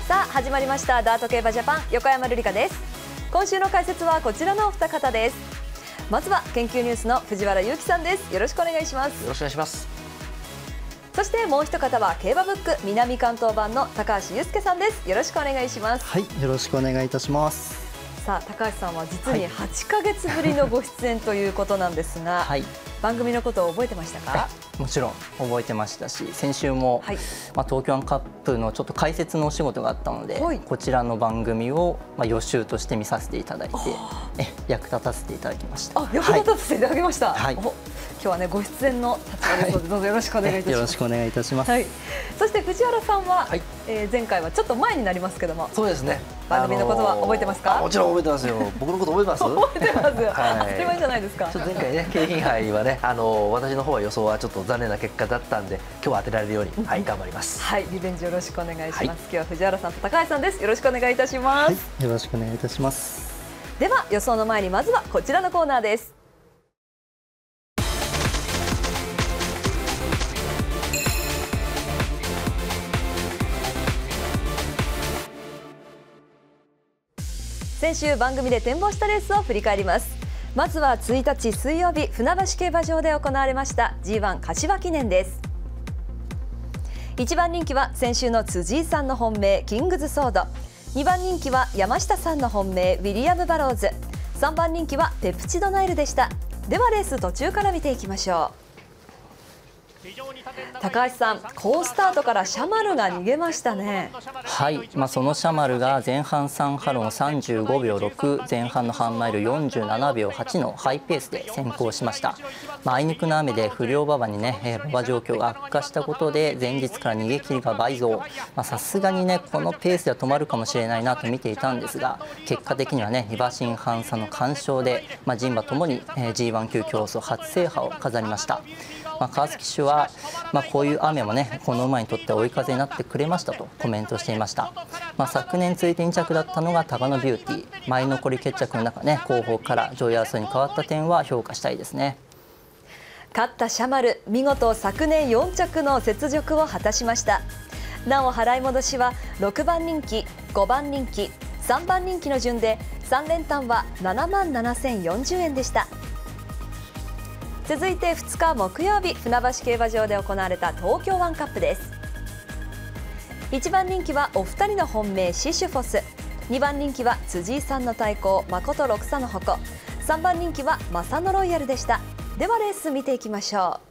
さあ始まりましたダート競馬ジャパン、横山瑠璃香です。今週の解説はこちらのお二方です。まずは研究ニュースの藤原裕樹さんです。よろしくお願いします。 よろしくお願いします。 そしてもう一方は競馬ブック南関東版の高橋祐介さんです。よろしくお願いします。 はい、よろしくお願いいたします。 さあ高橋さんは実に8ヶ月ぶりのご出演ということなんですが、 はい、 番組のことを覚えてましたか？ もちろん覚えてましたし、先週も、東京湾カップのちょっと解説のお仕事があったので、こちらの番組を予習として見させていただいて、役立たせていただきました。 役立たせていただきました。 はい、 今日はねご出演の立場ですので、どうぞよろしくお願いいたします。 よろしくお願いいたします。 はい、そして藤原さんは、前回はちょっと前になりますけども、 そうですね。 番組のことは覚えてますか？ もちろん覚えてますよ。僕のこと覚えてます？ 覚えてます。当たり前じゃないですか。 ちょっと前回ね、京浜杯はね、私の方は予想はちょっと残念な結果だったんで、今日は当てられるように、頑張ります。 はい、リベンジよろしくお願いします。今日は藤原さんと高橋さんです。よろしくお願いいたします。 よろしくお願いいたします。 では予想の前にまずはこちらのコーナーです。先週番組で展望したレースを振り返ります。まずは1日水曜日、船橋競馬場で行われました G1 柏記念です。1番人気は先週の辻井さんの本命キングズソード、2番人気は山下さんの本命ウィリアムバローズ、3番人気はペプチドナイルでした。ではレース途中から見ていきましょう。高橋さん、好スタートからシャマルが逃げましたね。 はい、そのシャマルが前半3ハロン35秒6、前半の半マイル47秒8のハイペースで先行しました。あいにくの雨で不良馬場にね、馬場状況が悪化したことで前日から逃げ切りが倍増。さすがにね、このペースでは止まるかもしれないなと見ていたんですが、結果的にはね、2馬身半差の完勝で、人馬ともに G1 級競争初制覇を飾りました。川崎騎手は、こういう雨もね、この馬にとって追い風になってくれましたとコメントしていました。昨年続いて2着だったのがタガノビューティー、前残り決着の中ね、後方から上位争いに変わった点は評価したいですね。 勝ったシャマル、見事昨年4着の雪辱を果たしました。なお払い戻しは6番人気、5番人気、3番人気の順で3連単は7万7040円でした。続いて2日木曜日、船橋競馬場で行われた東京湾カップです。1番人気はお二人の本命シシュフォス、2番人気は辻井さんの対抗誠六佐の矛、3番人気はマサノロイヤルでした。ではレース見ていきましょう。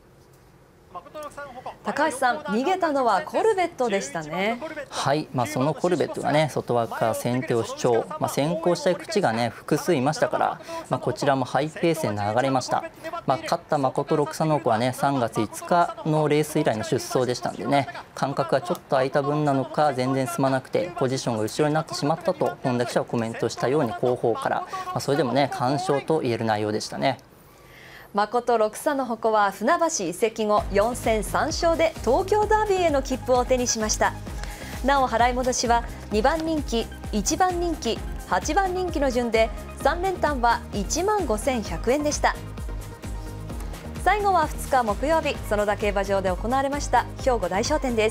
高橋さん、逃げたのはコルベットでしたね。 はい、そのコルベットがね、外枠から先手を主張、先行したい口がね複数いましたから、こちらもハイペースで流れました。勝った誠六佐の子はね、3月5日のレース以来の出走でしたんでね、間隔がちょっと空いた分なのか全然進まなくてポジションが後ろになってしまったと本田記者はコメントしたように後方から、それでもね完勝と言える内容でしたね。 誠六佐の矛は船橋移籍後4戦3勝で東京ダービーへの切符を手にしました。なお払い戻しは2番人気、1番人気、8番人気の順で3連単は1万5100円でした。最後は2日木曜日、園田競馬場で行われました兵庫大商店です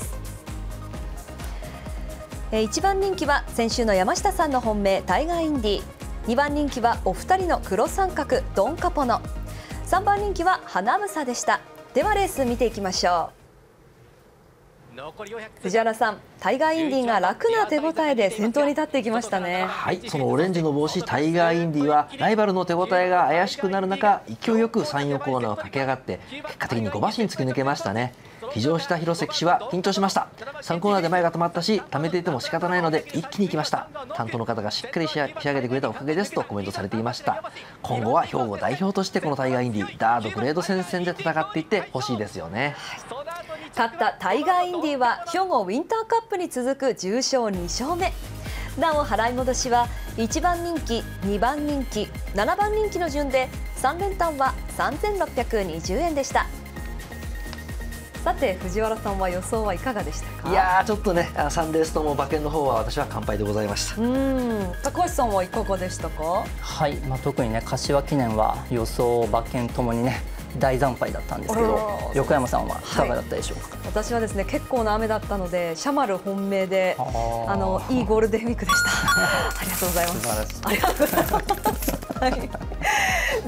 。1番人気は先週の山下さんの本命タイガーインディ、2番人気はお二人の黒三角ドンカポノ、3番人気は花房でした。ではレース見ていきましょう。藤原さん、タイガーインディが楽な手応えで先頭に立っていきましたね。 はい、そのオレンジの帽子タイガーインディはライバルの手応えが怪しくなる中、勢いよく3、4コーナーを駆け上がって結果的に5馬身突き抜けましたね。騎乗した広瀬騎手は緊張しました。3コーナーで前が止まったし、溜めていても仕方ないので一気に行きました。担当の方がしっかり仕上げてくれたおかげですとコメントされていました。今後は兵庫代表としてこのタイガーインディダートグレード戦線で戦っていってほしいですよね。 勝ったタイガーインディは兵庫ウィンターカップに続く重賞2勝目。なお払い戻しは1番人気、2番人気、7番人気の順で3連単は3620円でした。さて藤原さんは予想はいかがでしたか？ いやー、ちょっとね3レースとも馬券の方は私は完敗でございました。 高橋さんはいかがでしたか？ はい、特にね柏記念は予想馬券ともにね大惨敗だったんですけど、横山さんはいかがだったでしょうか。 私はですね、結構な雨だったのでシャマル本命でいいゴールデンウィークでしたありがとうございます。ありがとうございます、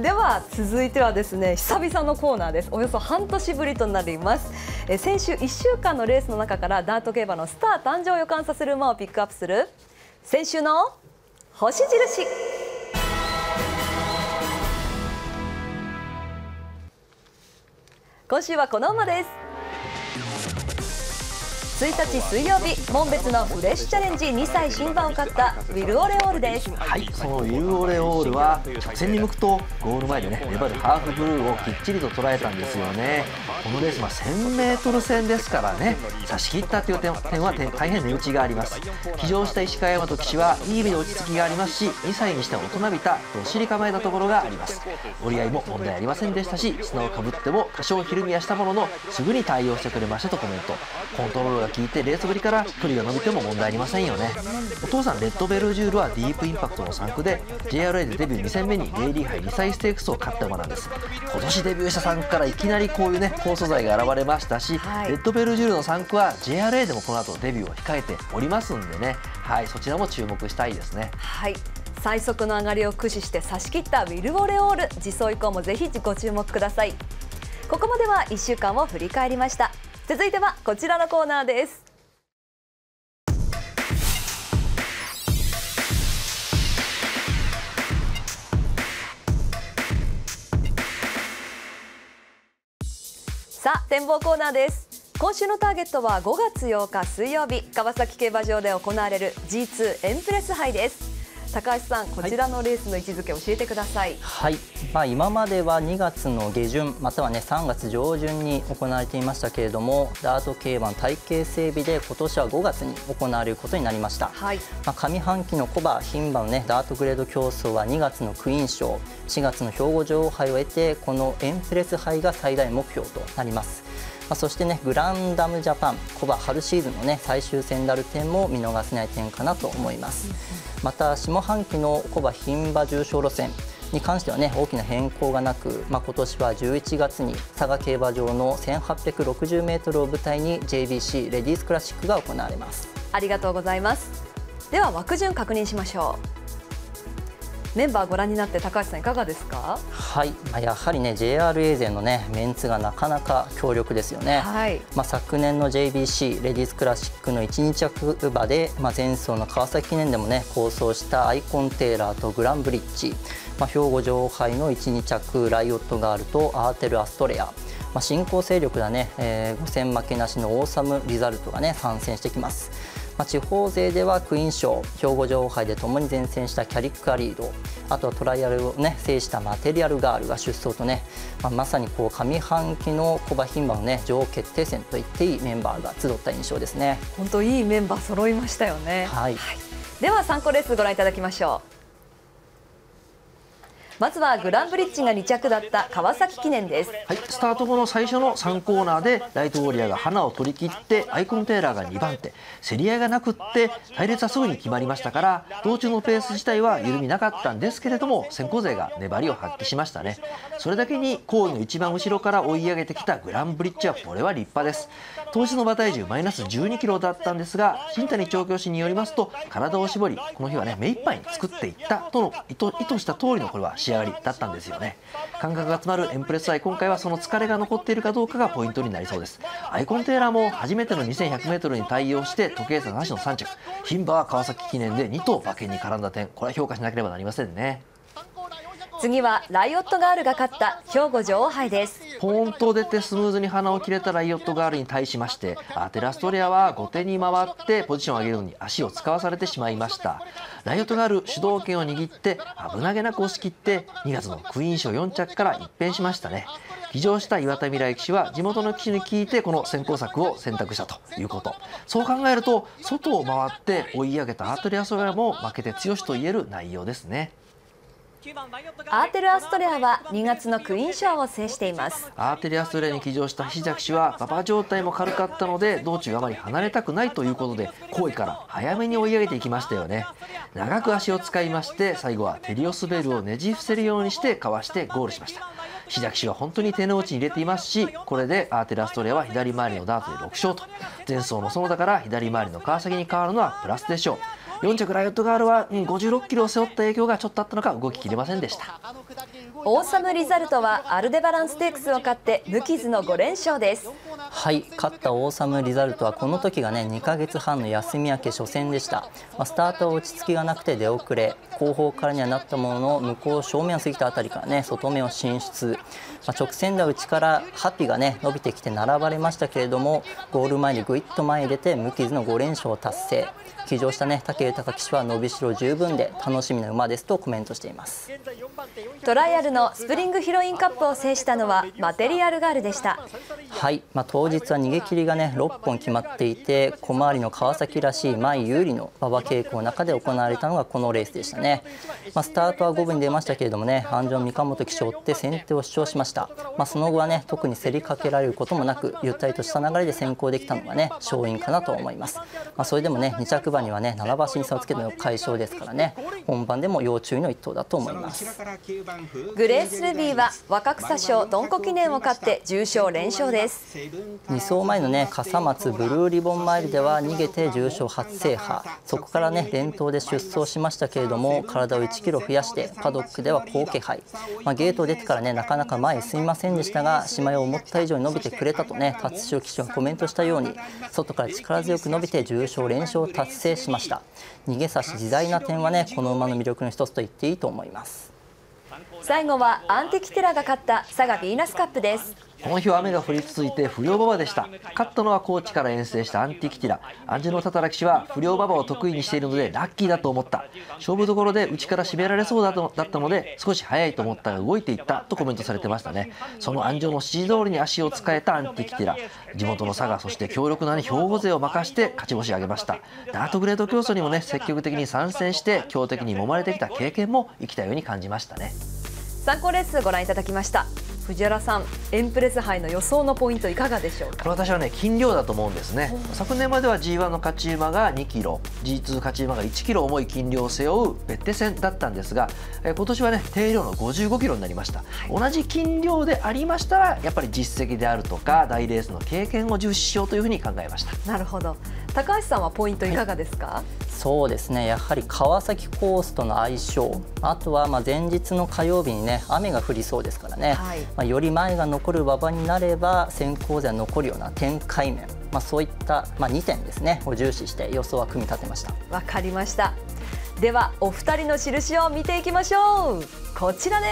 では続いてはですね、久々のコーナーです。およそ半年ぶりとなります。先週1週間のレースの中からダート競馬のスター誕生を予感させる馬をピックアップする先週の星印。今週はこの馬です。1日水曜日、門別のフレッシュチャレンジ2歳新馬を勝ったウィル・オレオールです。 はい、そのウィル・オレオールは直線に向くとゴール前でね粘るハーフブルーをきっちりと捉えたんですよね。このレースは 1000m 戦ですからね、差し切ったという点は大変値打ちがあります。騎乗した石川大和騎手はいい意味で落ち着きがありますし、2歳にしては大人びたどっしり構えたところがあります。折り合いも問題ありませんでしたし、砂をかぶっても多少ひるみはしたもののすぐに対応してくれましたとコメント。コントロールが効いてレースぶりから距離が伸びても問題ありませんよね。お父さんレッドベルジュールはディープインパクトの3区で JRA でデビュー2戦目にレイリー杯2歳ステークスを勝った馬なんです。今年デビューした3区からいきなりこういうね好素材が現れましたし、レッドベルジュールの3区は JRA でもこの後デビューを控えておりますんでね、はい、そちらも注目したいですね。 はい、最速の上がりを駆使して差し切ったウィル・オレオール、次走以降もぜひご注目ください。ここまでは1週間を振り返りました。続いてはこちらのコーナーです。さあ、展望コーナーです。今週のターゲットは5月8日水曜日、川崎競馬場で行われる G2 エンプレス杯です。高橋さん、こちらのレースの位置づけ教えてください。 はい、今までは2月の下旬またはね3月上旬に行われていましたけれども、ダート競馬の体系整備で今年は5月に行われることになりました。はい、上半期のコバ牝馬のねダートグレード競争は2月のクイーン賞、4月の兵庫女王杯を得てこのエンプレス杯が最大目標となります。そしてねグランダムジャパンコバ春シーズンのね最終戦である点も見逃せない点かなと思います。また下半期のコバ牝馬重賞路線に関してはね大きな変更がなく、今年は11月に佐賀競馬場の 1860m を舞台に JBC レディースクラシックが行われます。 ありがとうございます。では枠順確認しましょう。メンバーご覧になって高橋さんいかがですか。 はい、やはりね JRA 勢のねメンツがなかなか強力ですよね。はい、昨年の JBC レディースクラシックの1日着馬で、前走の川崎記念でもね好走したアイコンテーラーとグランブリッジ、兵庫女王杯の1、2着ライオットガールとアーテル・アストレア、新興勢力だね、5戦負けなしのオーサム・リザルトがね参戦してきます。地方勢ではクイーン賞、兵庫女王杯でともに善戦したキャリック・アリード、あとはトライアルを、ね、制したマテリアルガールが出走とね、まさにこう上半期のコバ牝馬の、ね、女王決定戦といっていいメンバーが集った印象ですね。 本当いいメンバー揃いましたよね。はい、では参考レースご覧いただきましょう。まずはグランブリッジが2着だった川崎記念です。 はい、スタート後の最初の3コーナーでライトウォリアーが花を取り切ってアイコンテーラーが2番手、競り合いがなくって隊列はすぐに決まりましたから、道中のペース自体は緩みなかったんですけれども、先行勢が粘りを発揮しましたね。それだけに後位の一番後ろから追い上げてきたグランブリッジはこれは立派です。当日の馬体重マイナス12キロだったんですが、新谷調教師によりますと体を絞りこの日はね目いっぱいに作っていったとの意図した通りのこれは仕上がりだったんですよね。感覚が詰まるエンプレス杯、今回はその疲れが残っているかどうかがポイントになりそうです。アイコンテーラーも初めての 2100m に対応して時計差なしの3着、牝馬は川崎記念で2頭馬券に絡んだ点、これは評価しなければなりませんね。 次はライオットガールが勝った兵庫女王杯です。 ポーンと出てスムーズに鼻を切れたライオットガールに対しまして、アーテラストレアは後手に回ってポジションを上げるのに足を使わされてしまいました。ライオットガール主導権を握って危なげなく押し切って2月のクイーン賞4着から一変しましたね。騎乗した岩田未来騎手は地元の騎手に聞いてこの先行策を選択したということ。そう考えると外を回って追い上げたアーテラストレアも負けて強しと言える内容ですね。 アーテル・アストレアは2月のクイーン賞を制しています。 アーテル・アストレアに騎乗した菱田騎手は馬場状態も軽かったので道中あまり離れたくないということで後位から早めに追い上げていきましたよね。長く足を使いまして最後はテリオスベルをねじ伏せるようにしてかわしてゴールしました。 志田騎手は本当に手の内に入れていますし、これでアーテルアストレアは左回りのダートで6勝と、前走の園田から左回りの川崎に変わるのはプラスでしょう。4着ライオットガールは56キロを背負った影響がちょっとあったのか動ききれませんでした。 オーサムリザルトはアルデバランステークスを勝って無傷の5連勝です。 はい、勝ったオーサムリザルトはこの時がね2ヶ月半の休み明け初戦でした。スタートは落ち着きがなくて出遅れ、後方からにはなったものの向こう正面を過ぎたあたりからね外目を進出、直線では内からハッピーがね伸びてきて並ばれましたけれども、ゴール前にぐいっと前に出て無傷の5連勝を達成。騎乗したね武豊騎手は伸びしろ十分で楽しみな馬ですとコメントしています。 トライアルのスプリングヒロインカップを制したのはマテリアルガールでした。 はい、当日は逃げ切りがね6本決まっていて、小回りの川崎らしい前有利の馬場傾向の中で行われたのがこのレースでしたね。スタートは5分に出ましたけれどもね、安城三日本騎手を追って先手を主張しました。その後はね特に競りかけられることもなく、ゆったりとした流れで先行できたのがね勝因かなと思います。それでもね2着馬にはね7馬身差をつけての快勝ですからね、本番でも要注意の一頭だと思います。 グレースルビーは若草賞ドンコ記念を勝って重賞連勝です。 2走前のね笠松ブルーリボンマイルでは逃げて重賞初制覇、そこからね連投で出走しましたけれども、体を1キロ増やしてパドックでは好気配、ゲートを出てからねなかなか前に進みませんでしたが、しまいを思った以上に伸びてくれたとね辰代騎手がコメントしたように、外から力強く伸びて重賞連勝を達成しました。逃げ差し自在な点はねこの馬の魅力の一つと言っていいと思います。 最後はアンティキテラが勝った佐賀ヴィーナスカップです。 この日は雨が降り続いて不良馬場でした。勝ったのは高知から遠征したアンティキティラ。アンジェノ・タタラ騎手は不良馬場を得意にしているのでラッキーだと思った。勝負どころで内から締められそうだったので少し早いと思ったが動いていったとコメントされてましたね。そのアンジョの指示通りに足を使えたアンティキティラ。地元の佐賀、そして強力な兵庫勢を任して勝ち星を挙げました。ダートグレード競争にもね積極的に参戦して強敵に揉まれてきた経験も生きたように感じましたね。 参考レースご覧いただきました。藤原さん、エンプレス杯の予想のポイントいかがでしょうか。 これ私はね斤量だと思うんですね。昨年までは G1 の勝ち馬が2キロ G2 勝ち馬が1キロ重い斤量を背負う別手戦だったんですが、今年はね定量の55キロになりました。同じ斤量でありましたらやっぱり実績であるとか大レースの経験を重視しようというふうに考えました。 なるほど。高橋さんはポイントいかがですか。 そうですね、やはり川崎コースとの相性、あとは前日の火曜日にね雨が降りそうですからね、より前が残る馬場になれば先行勢は残るような展開面、そういった、2点ですねを重視して予想は組み立てました。 わかりました。ではお二人の印を見ていきましょう。こちらです。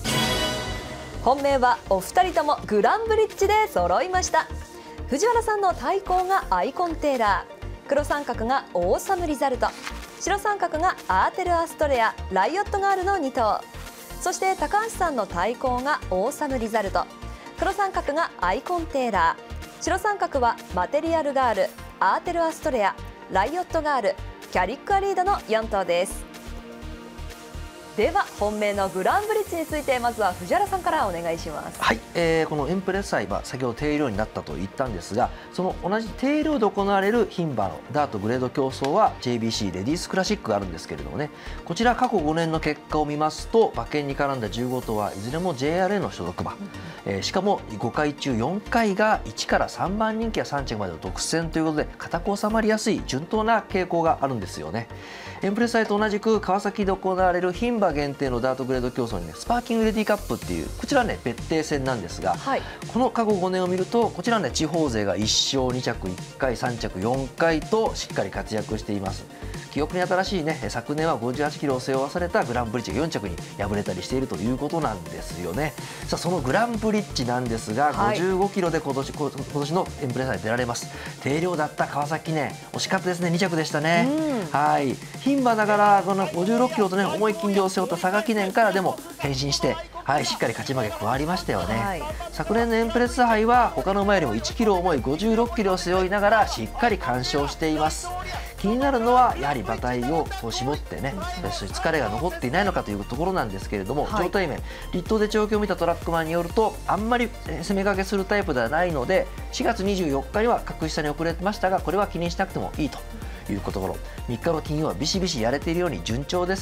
本命はお二人ともグランブリッジで揃いました。藤原さんの対抗がアイコンテーラー、黒三角がオーサムリザルト、白三角がアーテルアストレア、ライオットガールの2頭、そして高橋さんの対抗がオーサムリザルト、黒三角がアイコンテーラー、白三角はマテリアルガール、アーテルアストレア、ライオットガール、キャリックアリードの4頭です。では本命のグランブリッジについてまずは藤原さんからお願いします。 はい、このエンプレス杯は先ほど定量になったと言ったんですが、その同じ定量で行われる牝馬のダートグレード競争は JBC レディースクラシックがあるんですけれどもね、こちら過去5年の結果を見ますと馬券に絡んだ15頭はいずれも JRA の所属馬、しかも5回中4回が1から3番人気や3着までの独占ということで固く収まりやすい順当な傾向があるんですよね。エンプレス杯と同じく川崎で行われる牝馬限定のダートグレード競争にねスパーキングレディカップっていうこちらはね別定戦なんですが、この過去5年を見るとこちらはね地方勢が1勝2着1回3着4回としっかり活躍しています。記憶に新しいね昨年は58キロを背負わされたグランブリッジが4着に敗れたりしているということなんですよね。さあそのグランブリッジなんですが、55キロで今年のエンプレス杯出られます。定量だった川崎記念惜しかったですね、2着でしたね。はい牝馬ながらこの56キロとね重い斤量を背負った佐賀記念からでも変身して、しっかり勝ち負け加わりましたよね。昨年のエンプレス杯は他の馬よりも1キロ重い56キロを背負いながらしっかり完勝しています。気になるのはやはり馬体を絞ってね疲れが残っていないのかというところなんですけれども、状態面立東で調教を見たトラックマンによるとあんまり攻めかけするタイプではないので4月24日には格下に遅れてましたが、これは気にしなくてもいいというところ、3日の金曜はビシビシやれているように順調です。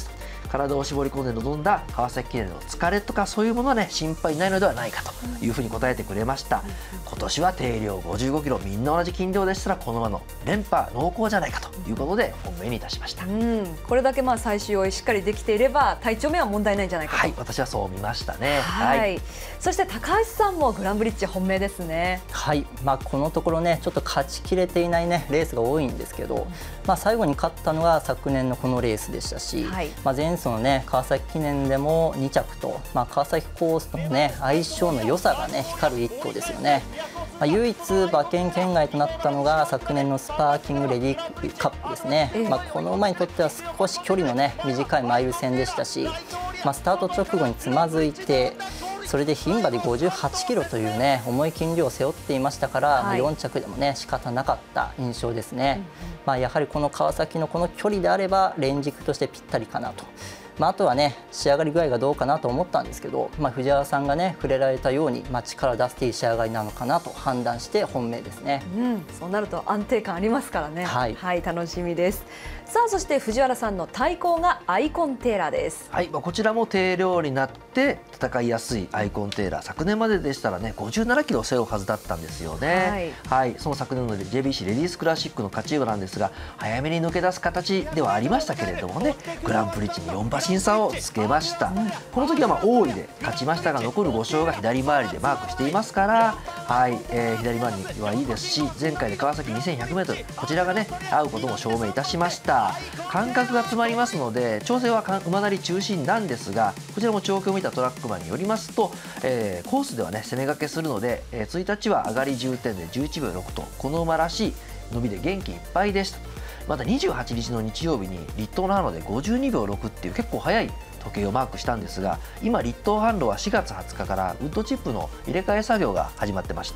体を絞り込んで臨んだ川崎記念の疲れとかそういうものはね心配ないのではないかというふうに答えてくれました。今年は定量55キロ、みんな同じ斤量でしたらこの馬の連覇濃厚じゃないかということで本命にいたしました。 これだけ最終追いしっかりできていれば体調面は問題ないんじゃないかと。 はい、私はそう見ましたね。 はい、そして高橋さんもグランブリッジ本命ですね。 はい、このところねちょっと勝ちきれていないねレースが多いんですけど、最後に勝ったのが昨年のこのレースでしたし、前走のね川崎記念でも2着と、川崎コースとのね相性の良さがね光る一頭ですよね。唯一馬券圏外となったのが昨年のスパーキングレディーカップですね。この馬にとっては少し距離のね短いマイル戦でしたし、スタート直後につまずいて、それで牝馬で58キロというね重い斤量を背負っていましたから、4着でもね仕方なかった印象ですね。やはりこの川崎のこの距離であれば連軸としてぴったりかなと。あとはね仕上がり具合がどうかなと思ったんですけど、藤原さんがね触れられたように、力を出していい仕上がりなのかなと判断して本命ですね。 そうなると安定感ありますからね。はい、楽しみです。さあそして藤原さんの対抗がアイコンテーラーです。 はい、こちらも定量になって戦いやすいアイコンテーラー、昨年まででしたらね57キロを背負うはずだったんですよね。その昨年の JBC レディースクラシックの勝ち馬なんですが、早めに抜け出す形ではありましたけれどもね、グランプリッジに4馬身差をつけました。この時は大井で勝ちましたが、残る5勝が左回りでマークしていますから、左回りにはいいですし、前回で川崎 2100m こちらがね合うことも証明いたしました。感覚が詰まりますので調整は馬なり中心なんですが、こちらも調教を見たトラックマンによりますと、コースではね攻め掛けするので、1日は上がり10点で11秒6とこの馬らしい伸びで元気いっぱいでした。また28日の日曜日に立東の販路で52秒6っていう結構速い時計をマークしたんですが、今立東販路は4月20日からウッドチップの入れ替え作業が始まってまして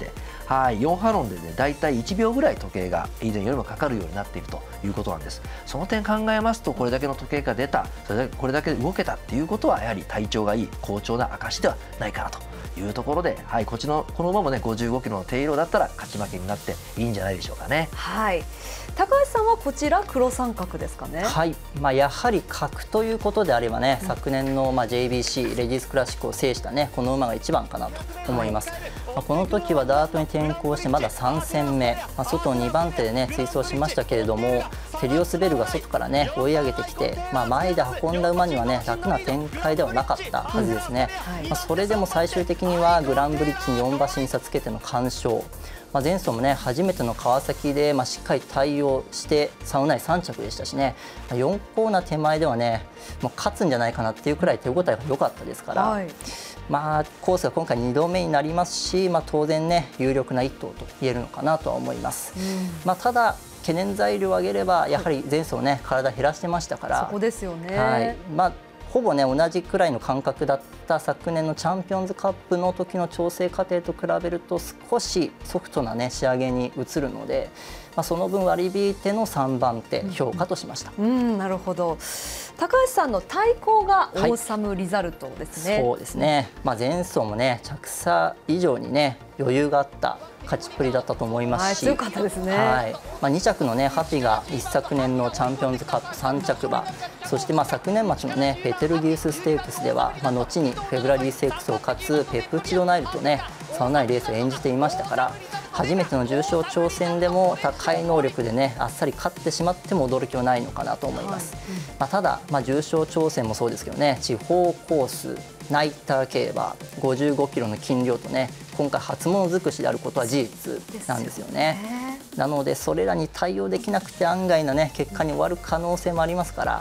、4ハロンでねだいたい1秒ぐらい時計が以前よりもかかるようになっているということなんです。その点考えますと、これだけの時計が出た、これだけ動けたっていうことはやはり体調がいい好調な証ではないかなというところで、この馬もね55キロの定量だったら勝ち負けになっていいんじゃないでしょうかね。 高橋さんはこちら黒三角ですかね。 やはり角ということであればね、昨年のJBC レディースクラシックを制したねこの馬が一番かなと思います。この時はダートに転向してまだ3戦目、外2番手でね追走しましたけれども、テリオスベルが外からね追い上げてきて、前で運んだ馬にはね楽な展開ではなかったはずですね。それでも最終的にはグランブリッジに4馬身差つけての完勝。前走もね初めての川崎で、しっかり対応して差のない3着でしたしね、4コーナー手前ではねもう勝つんじゃないかなっていうくらい手応えが良かったですから、コースが今回2度目になりますし、当然ね有力な1頭と言えるのかなとは思います。ただ懸念材料を挙げればやはり前走ね体減らしてましたから、 そこですよね。 ほぼね同じくらいの感覚だった昨年のチャンピオンズカップの時の調整過程と比べると少しソフトなね仕上げに移るので、その分割り引いての3番手評価としました。 なるほど。高橋さんの対抗がオーサムリザルトですね。 そうですね。前走もね着差以上にね余裕があった勝ちっぷりだったと思いますし、 強かったですね。 2着のねハピが一昨年のチャンピオンズカップ3着馬、そして昨年末のねベテルギウスステークスでは、後にフェブラリーステークスを勝つペプチドナイルとね差のないレースを演じていましたから、初めての重賞挑戦でも高い能力でねあっさり勝ってしまっても驚きはないのかなと思います。ただ、重賞挑戦もそうですけどね、地方コースナイター競馬55キロの斤量とね今回初物尽くしであることは事実なんですよね。なのでそれらに対応できなくて案外なね結果に終わる可能性もありますから、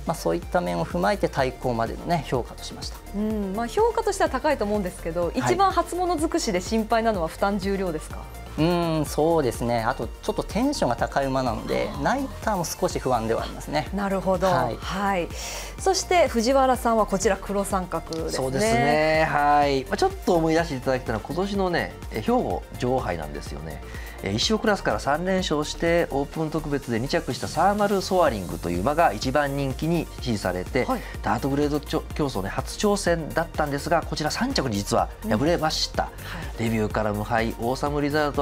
そういった面を踏まえて対抗までのね評価としました。 評価としては高いと思うんですけど、一番初物尽くしで心配なのは負担重量ですか。 そうですね。あとちょっとテンションが高い馬なのでナイターも少し不安ではありますね。 なるほど。そして藤原さんはこちら黒三角ですね。 そうですね。ちょっと思い出していただきたいのは今年のね兵庫女王杯なんですよね。1勝クラスから3連勝してオープン特別で2着したサーマルソアリングという馬が1番人気に支持されて、ダートグレード競争ね初挑戦だったんですが、こちら3着に実は敗れました。デビューから無敗オーサムリザルトは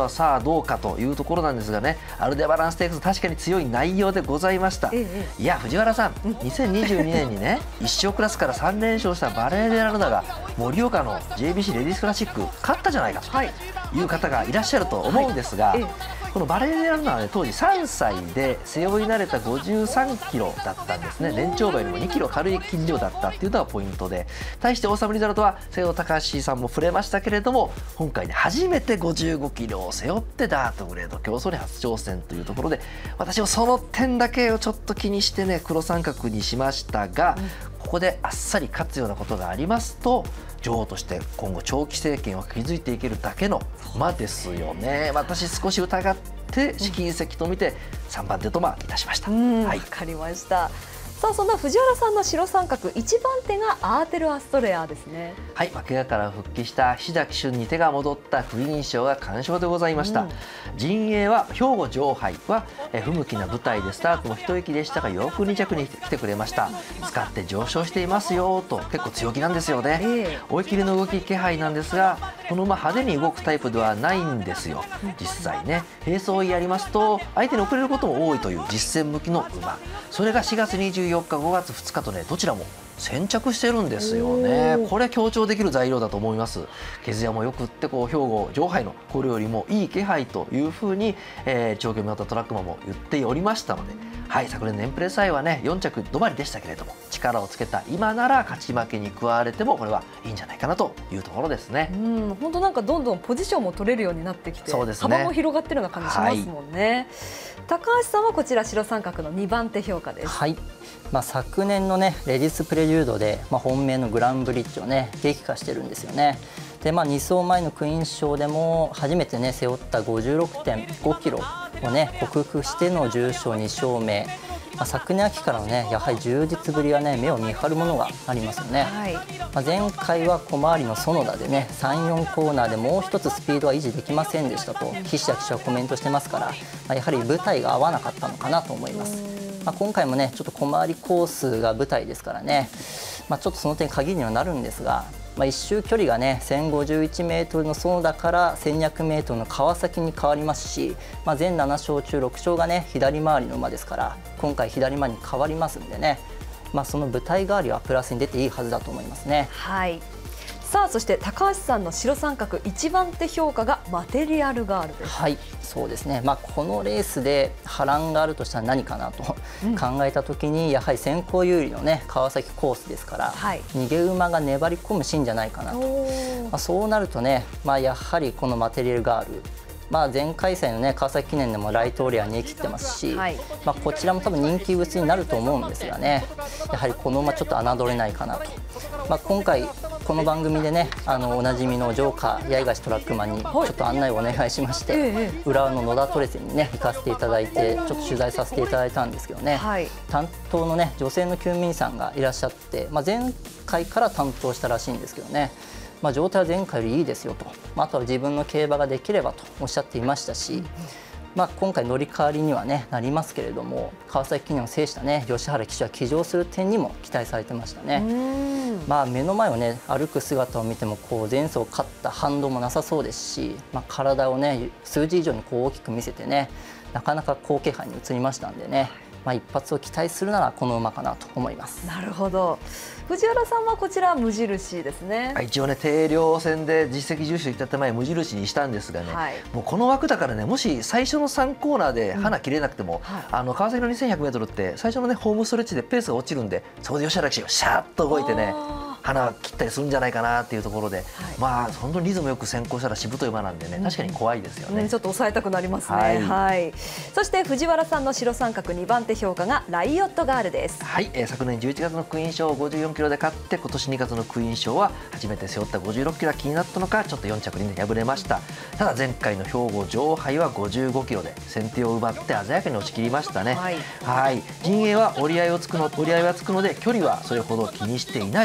はさあどうかというところなんですがね、アルデバランステークス確かに強い内容でございました。いや藤原さん、2022年にね一生クラスから3連勝したバレーデラルナが盛岡の JBC レディースクラシック勝ったじゃないかという方がいらっしゃると思うんですが、このバレーデラルナは、ね、当時3歳で背負い慣れた53キロだったんですね。年長馬よりも2キロ軽い斤量だったっていうのがポイントで、対してオーサムリザルトは瀬尾隆さんも触れましたけれども、今回で初めて55キロを背負ってダートグレード競争に初挑戦というところで、私はその点だけをちょっと気にしてね黒三角にしましたが、ここであっさり勝つようなことがありますと女王として今後長期政権を築いていけるだけの馬ですよね。私少し疑って試金石と見て3番手といたしました。 わかりました。さあそんな藤原さんの白三角1番手がアーテル・アストレアですね。 はい、怪我から復帰した菱田騎手に手が戻った不認賞が完勝でございました。陣営は兵庫上杯は不向きな舞台でスタートも一息でしたがよく2着に来てくれました。使って上昇していますよと結構強気なんですよね。追い切りの動き気配なんですが、この馬派手に動くタイプではないんですよ。実際ね並走やりますと相手に遅れることも多いという実戦向きの馬、それが4月24日5月2日とねどちらも先着してるんですよね。これ強調できる材料だと思います。毛艶もよくって兵庫上杯のこれよりもいい気配というふうに、長距離のトラックマンも言っておりましたので、はい、昨年のエンプレス杯はね4着止まりでしたけれども、力をつけた今なら勝ち負けに加われてもこれはいいんじゃないかなというところですね。 本当なんかどんどんポジションも取れるようになってきて、 そうですね、 幅も広がってるような感じしますもんね。高橋さんはこちら白三角の2番手評価です。 はい、昨年のねレディスプレリュードで、本命のグランブリッジをね激化してるんですよね。で2走前のクイーン賞でも初めてね背負った 56.5 キロをね克服しての重賞2勝目、昨年秋からのねやはり充実ぶりはね目を見張るものがありますよね。前回は小回りの園田でね3、4コーナーでもう一つスピードは維持できませんでしたと菱田騎手はコメントしてますから、やはり舞台が合わなかったのかなと思います。今回もねちょっと小回りコースが舞台ですからね、ちょっとその点鍵にはなるんですが、1周距離がね1051メートルの園田から1200メートルの川崎に変わりますし、全7勝中6勝がね左回りの馬ですから、今回左回りに変わりますんでね、その舞台代わりはプラスに出ていいはずだと思いますね。 はい。さあそして高橋さんの白三角1番手評価がマテリアルガールです。 はい、そうですね。このレースで波乱があるとしたら何かなと考えたときに、やはり先行有利のね川崎コースですから、逃げ馬が粘り込むシーンじゃないかなと。そうなるとね、やはりこのマテリアルガール。前開催のね川崎記念でもライトオリアに逃げ切ってますし、こちらも多分人気物になると思うんですがね、やはりこの馬ちょっと侮れないかなと。今回この番組でねおなじみのジョーカー八重樫トラックマンにちょっと案内をお願いしまして、浦和の野田トレセにね行かせていただいてちょっと取材させていただいたんですけどね、担当のね女性の厩務員さんがいらっしゃって、前回から担当したらしいんですけどね、状態は前回よりいいですよと、あとは自分の競馬ができればとおっしゃっていましたし、今回乗り換わりには、ね、なりますけれども、川崎記念を制した、ね、吉原騎手は騎乗する点にも期待されてましたね。目の前を、ね、歩く姿を見ても前走勝った反動もなさそうですし、体を、ね、数字以上に大きく見せてね、なかなか好気配に移りましたんでね、一発を期待するならこの馬かなと思います。 なるほど。藤原さんはこちら無印ですね。 一応ね定量戦で実績重視といった手前無印にしたんですがね、もうこの枠だからね、もし最初の3コーナーで花切れなくても、川崎の 2100m って最初のねホームストレッチでペースが落ちるんで、そこで吉原騎手がシャーッと動いてね花切ったりするんじゃないかなっていうところで、本当にリズムよく先行したらしぶとい馬なんでね、確かに怖いですよね。 ちょっと抑えたくなりますね。そして藤原さんの白三角2番手評価がライオットガールです。 はい、昨年11月のクイーン賞を54キロで勝って、今年2月のクイーン賞は初めて背負った56キロが気になったのかちょっと4着に、ね、敗れました。ただ前回の兵庫上杯は55キロで先手を奪って鮮やかに押し切りましたね。陣営は折り合いはつくので距離はそれほど気にしていないというこ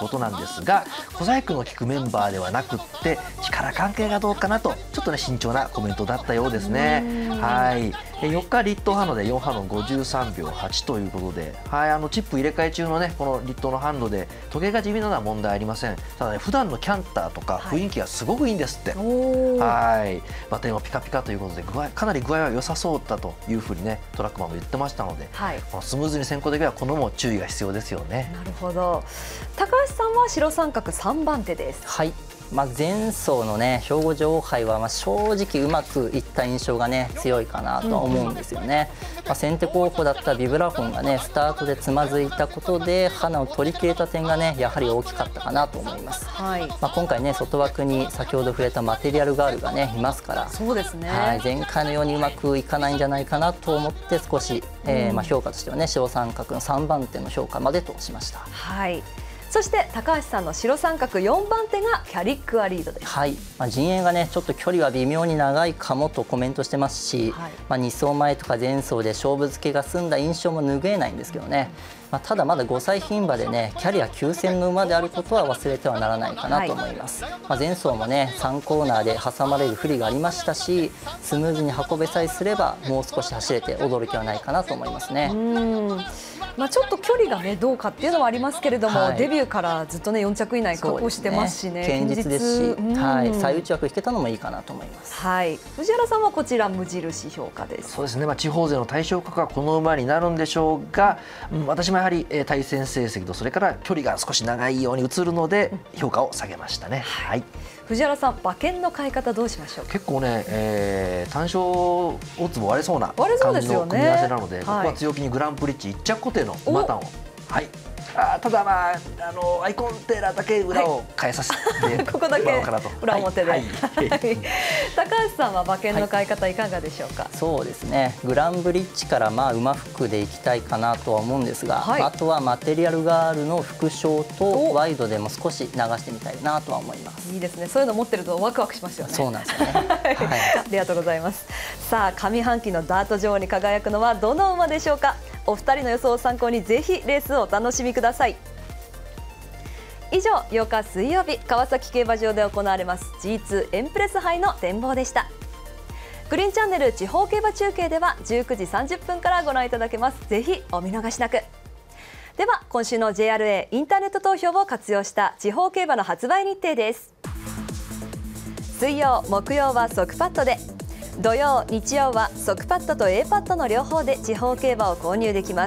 ことなんですが、小細工の利くメンバーではなくって力関係がどうかなと、ちょっとね慎重なコメントだったようですね。はい、4日立東ハンドで4ハロン53秒8ということで、はい、チップ入れ替え中のねこの立東のハンドで時計が地味なのは問題ありません。ただね普段のキャンターとか雰囲気がすごくいいんですって。はい、バッテリーもピカピカということでかなり具合は良さそうだというふうにねトラックマンも言ってましたので、このスムーズに先行できればこのも注意が必要ですよね。 なるほど。高橋さんは白三角3番手です。 はい、前走のね兵庫女王杯は正直うまくいった印象がね強いかなとは思うんですよね。先手候補だったビブラフォンがねスタートでつまずいたことで花を取り切れた点がねやはり大きかったかなと思います。今回ね外枠に先ほど触れたマテリアルガールがねいますから、 そうですね、 前回のようにうまくいかないんじゃないかなと思って少し、評価としてはね白三角の3番手の評価までとしました。 はい、そして高橋さんの白三角4番手がキャリックアリードです。 はい、陣営がねちょっと距離は微妙に長いかもとコメントしてますし、2走前とか前走で勝負付けが済んだ印象も拭えないんですけどね、ただまだ5歳牝馬でねキャリア9戦の馬であることは忘れてはならないかなと思います。前走もね3コーナーで挟まれる不利がありましたし、スムーズに運べさえすればもう少し走れて驚きはないかなと思いますね。 ちょっと距離がねどうかっていうのはありますけれども、デビューからずっとね4着以内確保してますしね、 堅実ですし、最内枠引けたのもいいかなと思います。 藤原さんはこちら無印評価です。 そうですね、地方勢の対象価がこの馬になるんでしょうが、私もやはり対戦成績とそれから距離が少し長いように映るので評価を下げましたね。 藤原さん、馬券の買い方どうしましょうか。 結構ね、単勝オッズも割れそうな感じの組み合わせなので、ここは強気にグランプリッチ1着固定の馬単を。ただアイコンテーラーだけ裏を変えさせてここだけ裏表で高橋さんは馬券の買い方いかがでしょうか。 そうですね、グランブリッジから馬服でいきたいかなとは思うんですが、あとはマテリアルガールの副賞とワイドでも少し流してみたいなとは思います。 いいですね、そういうの持ってるとワクワクしますよね。 そうなんですよね。 ありがとうございます。さあ、上半期のダート女王に輝くのはどの馬でしょうか。お二人の予想を参考にぜひレースをお楽しみください。以上、8日水曜日川崎競馬場で行われます G2 エンプレス杯の展望でした。グリーンチャンネル地方競馬中継では19時30分からご覧いただけます。ぜひお見逃しなく。では今週の JRA インターネット投票を活用した地方競馬の発売日程です。水曜木曜は即パッドで、土曜日曜は即パッドと A パッドの両方で地方競馬を購入できます。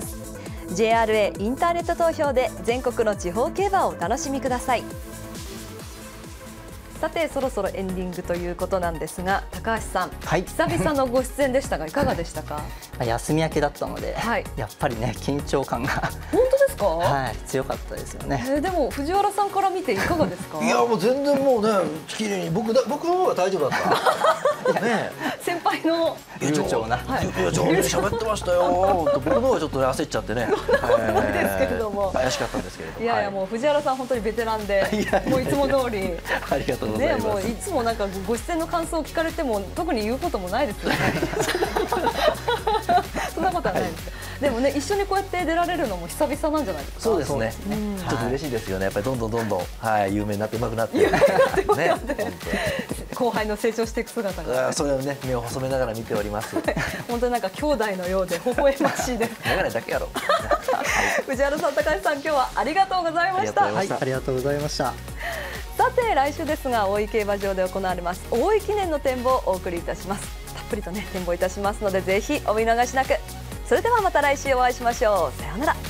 JRA インターネット投票で全国の地方競馬をお楽しみください。さて、そろそろエンディングということなんですが、高橋さん、久々のご出演でしたがいかがでしたか。 休み明けだったので、やっぱりね緊張感が本当ですか。 強かったですよね。 でも藤原さんから見ていかがですか。 いやもう全然もうね綺麗に僕の方が大丈夫だったね。 先輩の流暢な、 上手に喋ってましたよ。僕の方がちょっと焦っちゃってね。 ですけれども怪しかったんですけれども。 いやもう藤原さん本当にベテランで、もういつも通りありがとうございます。 もういつもなんかご出演の感想を聞かれても特に言うこともないですよね。そんなことはないですか。でもね、一緒にこうやって出られるのも久々なんじゃないですか。 そうですね。ちょっと嬉しいですよね。やっぱりどんどん有名になって上手くなってね。 後輩の成長していく姿が。 それをね目を細めながら見ております。 本当になんか兄弟のようで微笑ましいです。 眼鏡だけやろ。 藤原さん、高橋さん、今日はありがとうございました。 ありがとうございました。 さて、来週ですが大井競馬場で行われます大井記念の展望をお送りいたします。たっぷりとね展望いたしますのでぜひお見逃しなく。それではまた来週お会いしましょう。さようなら。